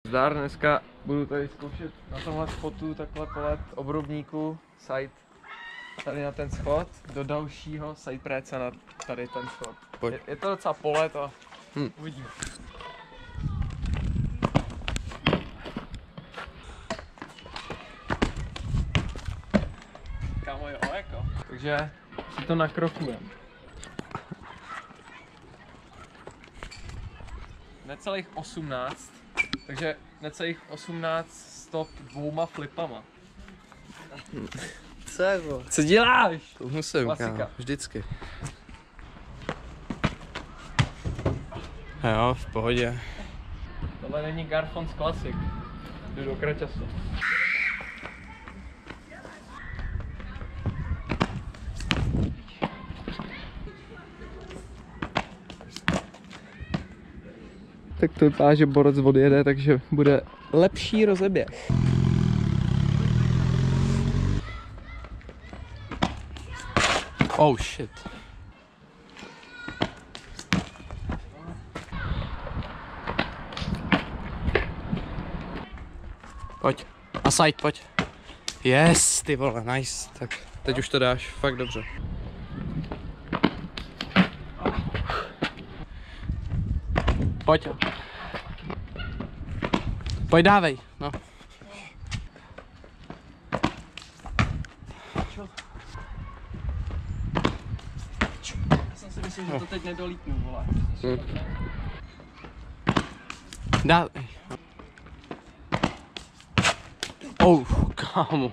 Zdar, dneska budu tady zkoušet na tomhle spotu takhle polet obrubníku side tady na ten schod do dalšího side préce na tady ten schod. Je to docela polet a uvidíme. Kámo, jo, jako. Takže si to nakrokujeme. Necelých 18, takže necelých 18 stop 2 flipama. Co jako? Co děláš? To musím, Klasika. kámo, vždycky. Jo, v pohodě. Tohle není Garfons Classic. Jdu do kraťasu. Tak to vypadá, že borec odjede, takže bude lepší rozeběh. Oh shit. Pojď. A side, pojď. Yes, ty vole, nice. Tak teď už to dáš fakt dobře. Pojď. Pojď, dávej, no. Já jsem si myslel, že to teď nedolítnu, vole. Dávej. Oh, kámo.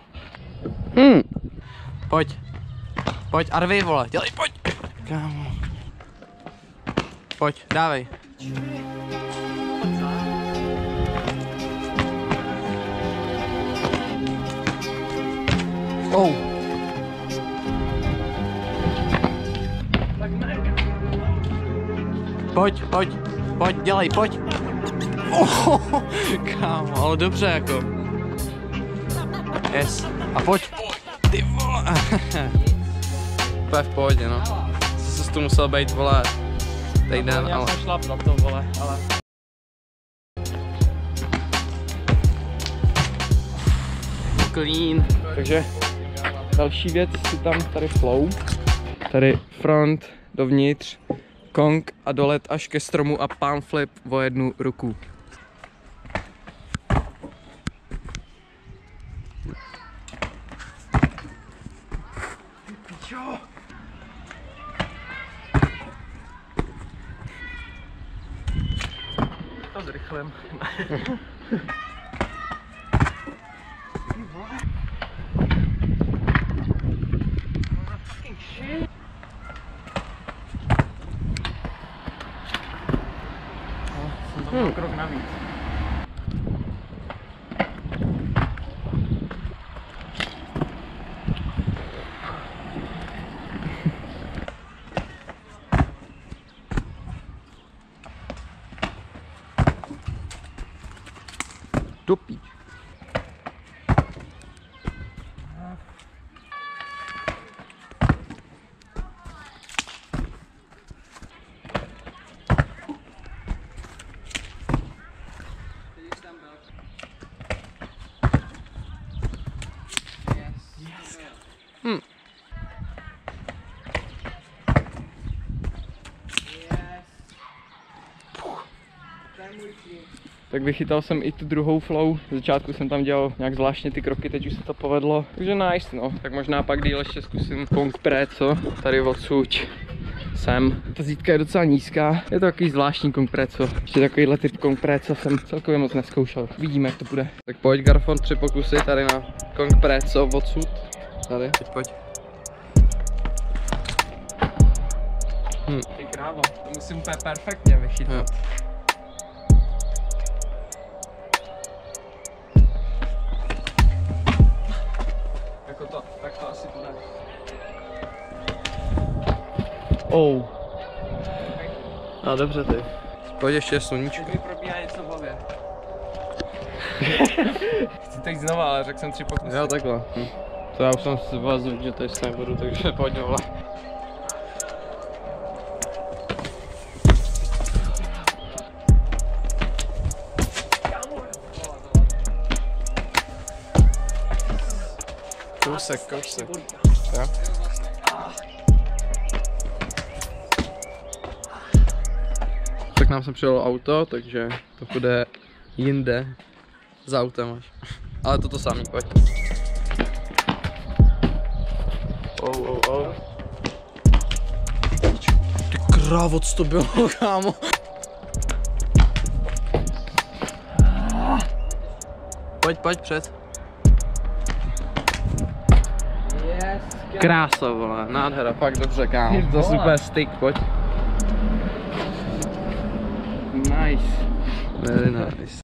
Pojď. Pojď, arvej, vole, dělej, pojď. Kámo. Pojď, dávej. Oh. Pojď, pojď, pojď, dělej, pojď. Oh, kámo, ale dobře jako. Yes. A pojď. Ty vole. Úplně v pohodě, no. Zase tu musel být, vole, týden, Já jsem šlap na to, vole, ale... Clean. Takže další věc si tam tady flow. Tady front, dovnitř, kong a dolet až ke stromu a palm flip o 1 ruku. To zrychlím. Krok navíc. Tupí. Tak vychytal jsem i tu druhou flow, v začátku jsem tam dělal nějak zvláštně ty kroky, teď už se to povedlo, takže nice no, tak možná pak díl ještě zkusím kong préco, tady odsud sem. Ta zítka je docela nízká, je to takový zvláštní kong préco, ještě takovýhle typ kong préco jsem celkově moc neskoušel, vidíme jak to bude. Tak pojď, Garfon, 3 pokusy tady na kong préco odsud. Tady, teď pojď. Ty krávo, to musím úplně perfektně vychytat. Jo. Jako to, tak to asi bude. Oh. No dobře ty. Pojď ještě sluníčko. Teď mi probíhá něco v hlavě. Chci teď znova, ale řekl jsem 3 pokusy. Jo, takhle. To já už jsem si vás viděl, že tady s nebudu, takže pojď vole. kousek. Jo. Tak nám sem přijelo auto, takže to půjde jinde za autem až. Ale toto samý, pojď. Ty krávo, co to bylo, kámo? Pojď před. Krása, vole, nádhera, fakt dobře, kámo. To je super styk, pojď. Nice. Very nice.